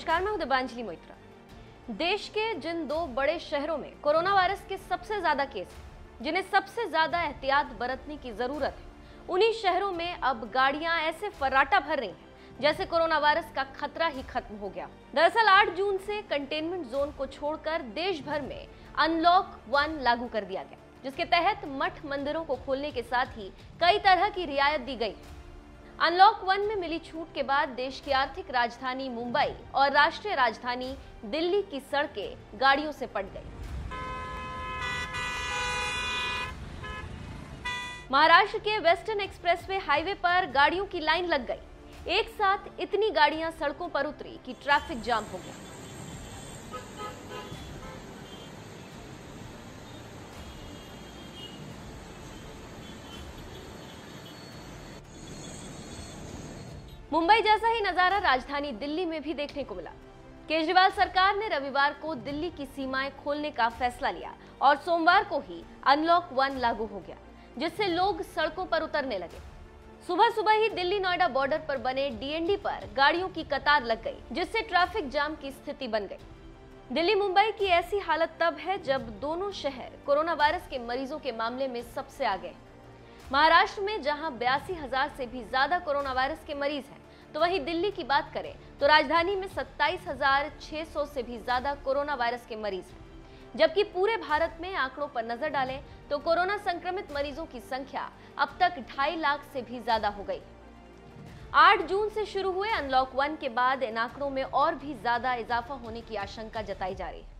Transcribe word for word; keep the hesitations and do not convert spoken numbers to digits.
नमस्कार, मैं हूं दिबांजलि मोइत्रा। देश के जिन दो बड़े शहरों में कोरोना वायरस के सबसे ज्यादा केस हैं, जिन्हें सबसे ज्यादा एहतियात बरतने की जरूरत है, उन्हीं शहरों में अब गाड़ियां ऐसे फर्राटा भर रही हैं जैसे कोरोना वायरस का खतरा ही खत्म हो गया। दरअसल आठ जून से कंटेनमेंट जोन को छोड़कर देश भर में अनलॉक वन लागू कर दिया गया, जिसके तहत मठ मंदिरों को खोलने के साथ ही कई तरह की रियायत दी गई। अनलॉक वन में मिली छूट के बाद देश की आर्थिक राजधानी मुंबई और राष्ट्रीय राजधानी दिल्ली की सड़कें गाड़ियों से पट गई। महाराष्ट्र के वेस्टर्न एक्सप्रेसवे हाईवे पर गाड़ियों की लाइन लग गई। एक साथ इतनी गाड़ियां सड़कों पर उतरी कि ट्रैफिक जाम हो गया। मुंबई जैसा ही नजारा राजधानी दिल्ली में भी देखने को मिला। केजरीवाल सरकार ने रविवार को दिल्ली की सीमाएं खोलने का फैसला लिया और सोमवार को ही अनलॉक वन लागू हो गया, जिससे लोग सड़कों पर उतरने लगे। सुबह सुबह ही दिल्ली नोएडा बॉर्डर पर बने डीएनडी पर गाड़ियों की कतार लग गई, जिससे ट्रैफिक जाम की स्थिति बन गई। दिल्ली मुंबई की ऐसी हालत तब है जब दोनों शहर कोरोना वायरस के मरीजों के मामले में सबसे आगे। महाराष्ट्र में जहां बयासी हजार से भी ज्यादा कोरोना वायरस के मरीज हैं, तो वहीं दिल्ली की बात करें तो राजधानी में सत्ताईस हजार छह सौ से भी ज्यादा कोरोना वायरस के मरीज हैं। जबकि पूरे भारत में आंकड़ों पर नजर डालें तो कोरोना संक्रमित मरीजों की संख्या अब तक ढाई लाख से भी ज्यादा हो गई। आठ जून से शुरू हुए अनलॉक वन के बाद इन आंकड़ों में और भी ज्यादा इजाफा होने की आशंका जताई जा रही है।